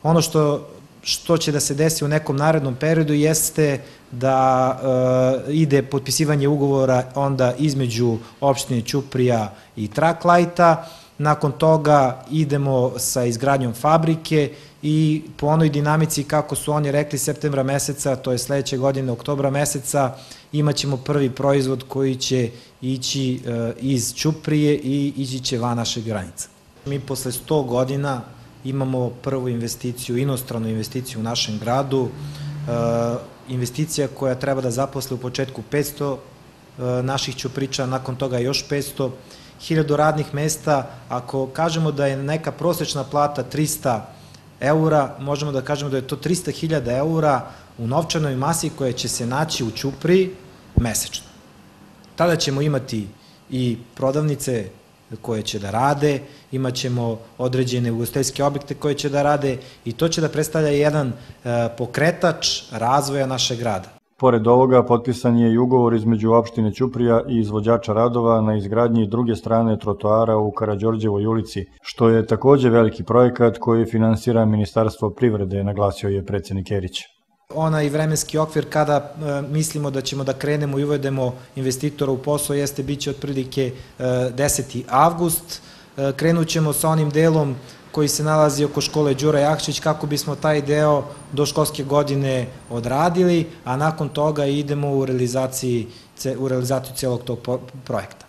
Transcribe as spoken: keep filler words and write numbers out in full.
Ono što, što će da se desi u nekom narednom periodu jeste da e, ide potpisivanje ugovora onda između opštine Ćuprija i Traklajta. Nakon toga idemo sa izgradnjom fabrike i po onoj dinamici kako su oni rekli septembra meseca, to je sledeće godine oktobra meseca, imaćemo prvi proizvod koji će ići iz Ćuprije i ići će van našeg granica. Mi posle sto godina imamo prvu investiciju, inostranu investiciju u našem gradu, investicija koja treba da zaposle u početku petsto naših Ćupriča, nakon toga još petsto, hiljadu radnih mesta. Ako kažemo da je neka prosečna plata trista eura, možemo da kažemo da je to trista hiljada eura u novčanoj masi koja će se naći u Ćupriji mesečno. Tada ćemo imati i prodavnice koje će da rade, imat ćemo određene ugostiteljske objekte koje će da rade i to će da predstavlja jedan pokretač razvoja našeg grada. Pored ovoga, potpisan je i ugovor između opštine Ćuprija i izvođača radova na izgradnji druge strane trotoara u Karađorđevoj ulici, što je takođe veliki projekat koji finansira Ministarstvo privrede, naglasio je predsednik Erić. Onaj vremenski okvir kada mislimo da ćemo da krenemo i uvedemo investitora u posao jeste biće otprilike deseti avgust. Krenut ćemo sa onim delom koji se nalazi oko škole Đura Jakšić kako bismo taj deo do školske godine odradili, a nakon toga idemo u realizaciju celog tog projekta.